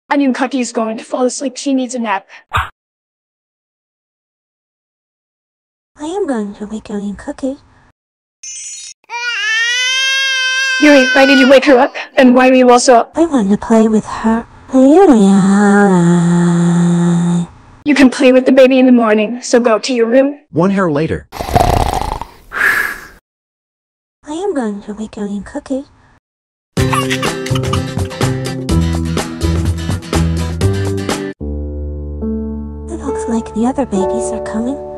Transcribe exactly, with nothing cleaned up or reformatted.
I knew Cookie's going to fall asleep. She needs a nap. I am going to wake Onion Cookie. Yuri, why did you wake her up? And why were you also up? I want to play with her. Yuri. You can play with the baby in the morning, so go to your room. One hour later. I am going to wake Onion Cookie. It looks like the other babies are coming.